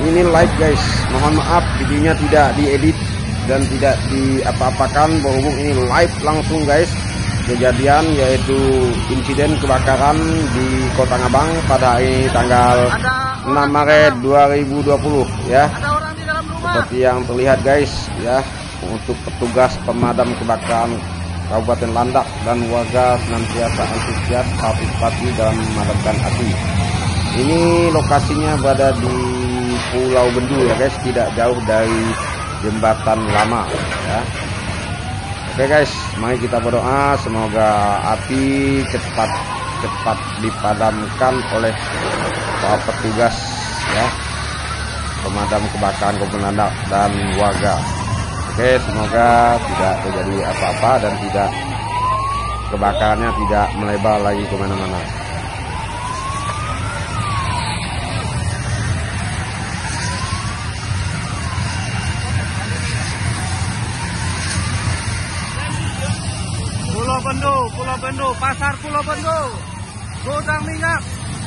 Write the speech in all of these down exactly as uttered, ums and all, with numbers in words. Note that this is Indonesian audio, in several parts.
ini live guys. Mohon maaf videonya tidak diedit dan tidak diapa-apakan, berhubung ini live langsung guys. Kejadian yaitu insiden kebakaran di Kota Ngabang pada hari tanggal enam Maret dua ribu dua puluh ya. Seperti yang terlihat guys ya, untuk petugas pemadam kebakaran Kabupaten Landak dan warga senantiasa antusias partisipasi dalam memadamkan api. Ini lokasinya berada di Pulau Bendu ya guys, tidak jauh dari jembatan lama ya. Oke guys, mari kita berdoa semoga api cepat cepat dipadamkan oleh para petugas ya, pemadam kebakaran Kabupaten Landak dan warga. Oke, semoga tidak terjadi apa-apa dan tidak kebakarannya tidak melebar lagi kemana-mana. Pulau Bendu, Pulau Bendu, pasar Pulau Bendu, gudang minyak,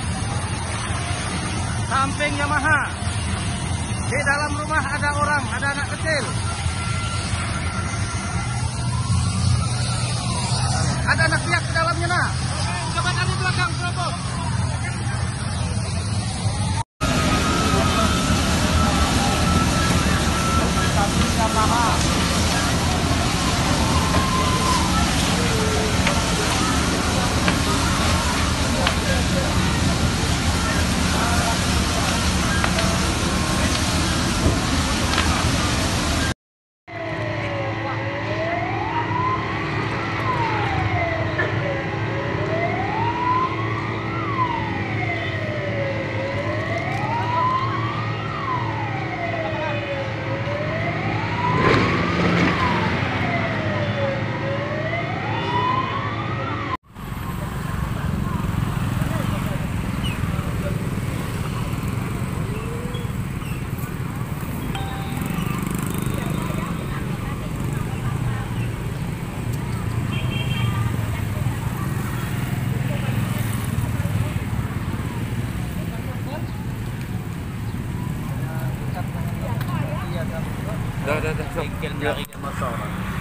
samping Yamaha. Di dalam rumah ada orang, ada anak kecil. Ada anak piak di dalamnya nak. Coba dari belakang, Bro. Yamaha. Dah, dah, dah. Bengkel mencari motor.